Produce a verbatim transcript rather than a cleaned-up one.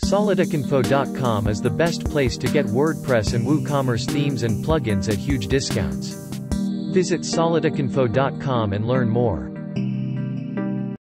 Solidicinfo dot com is the best place to get WordPress and WooCommerce themes and plugins at huge discounts. Visit Solidicinfo dot com and learn more.